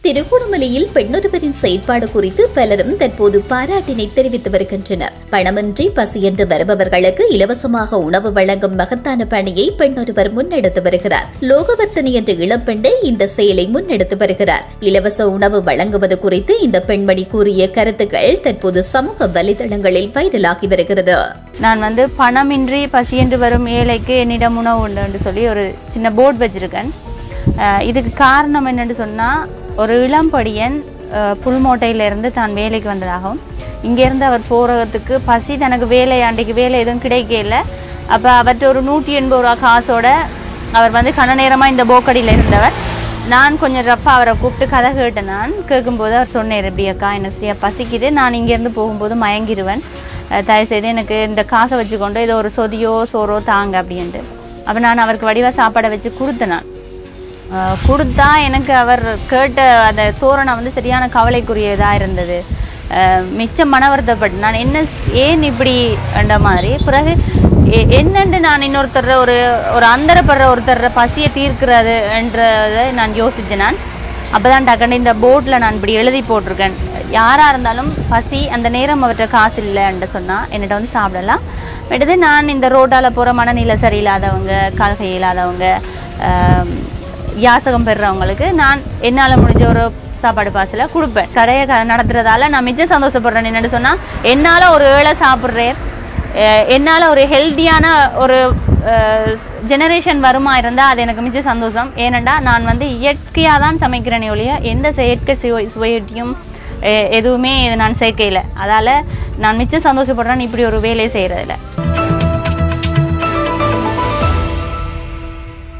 திருகோணமலையில் பெண்ணொருவரின் செயற்பாடு குறித்து பலரும் தற்போது பாராட்டினை தெரிவித்து வருகின்றனர். பணமின்றி பசியென்று வருபவர்களுக்கு இலவசமாக உணவு வழங்கும் மகத்தான பணியை பெண்ணொருவர் முன்னெடுத்து வருகிறார். லோகவர்த்தினி என்ற இளம்பெண்ணை இந்த செயலை முன்னெடுத்து வருகிறார். இலவச உணவு வழங்குவது குறித்து இந்த பெண்மணி கூறிய கருத்துக்கள் தற்போது சமூக வலைதளங்களில் வைரலாகி வருகிறது. நான் பணமின்றி பசியென்று வரும் ஏழைக்கு என்னிடம் உணவு உண்டு என்று சொல்லி ஒரு சின்ன போர்டு வச்சிருக்கேன். இதுக்கு காரணம் என்னன்னு சொன்னால், ஒரு இளம்படியன் புல்மோட்டையிலிருந்து தான் வேலைக்கு வந்ததாகவும், இங்கேருந்து அவர் போகிறதுக்கு பசி தனக்கு அன்றைக்கு வேலை எதுவும் கிடைக்கல. அப்போ அவர்கிட்ட ஒரு 180 ரூபா காசோட அவர் கன நேரமாக இந்த போக்கடியில் இருந்தவர். நான் கொஞ்சம் ரஃபாக அவரை கூப்பிட்டு கதை கேட்டேன். நான் கேட்கும்போது அவர் சொன்னேன், எப்படி அக்கா எனக்கு சரியாக பசிக்குது, நான் இங்கேருந்து போகும்போது மயங்கிடுவேன், தயவுசெய்து எனக்கு இந்த காசை வச்சுக்கொண்டு ஏதோ ஒரு சொதியோ சோறோ தாங்க அப்படின்ட்டு. அப்போ நான் அவருக்கு வடிவாக சாப்பாடை வச்சு கொடுத்தேன். நான் கொடுத்தா எனக்கு அவர் கேட்ட அந்த தோரணை சரியான கவலைக்குரியதாக இருந்தது. மிச்சம் மனவருத்தப்பட்டு நான் ஏன் இப்படி என்ற மாதிரி. பிறகு என்னென்று நான் இன்னொருத்தர் ஒரு அந்தரப்படுற ஒருத்தர் பசியை தீர்க்கிறது என்றதை நான் யோசித்தேன். நான் அப்போ தான் டக்குன்னு இந்த போர்டில் நான் இப்படி எழுதி போட்டிருக்கேன், யாராக இருந்தாலும் பசி அந்த நேரம் அவர்கிட்ட காசு இல்லைன்னு சொன்னால் என்னிட்ட சாப்பிடலாம். அடுத்து நான் இந்த ரோட்டால் போகிற மனநிலை சரியில்லாதவங்க, கால்கை இல்லாதவங்க, யாசகம் பெறுறவங்களுக்கு நான் என்னால் முடிஞ்ச ஒரு சாப்பாடு பாசில் கொடுப்பேன். கடையை நடத்துறதால நான் மிச்சம் சந்தோஷப்படுறேன். என்னென்னு சொன்னால், என்னால் ஒரு ஏழை சாப்பிட்றேன், என்னால் ஒரு ஹெல்த்தியான ஒரு ஜெனரேஷன் வருமா இருந்தால் அது எனக்கு மிச்ச சந்தோஷம். ஏனெண்டா நான் இயற்கையாக தான் சமைக்கிறேனே ஒழிய எந்த செயற்கை சுவையொட்டியும் எதுவுமே நான் சேர்க்கையில். அதால் நான் மிச்சம் சந்தோஷப்படுறேன் இப்படி ஒரு வேலையை செய்கிறதில்ல.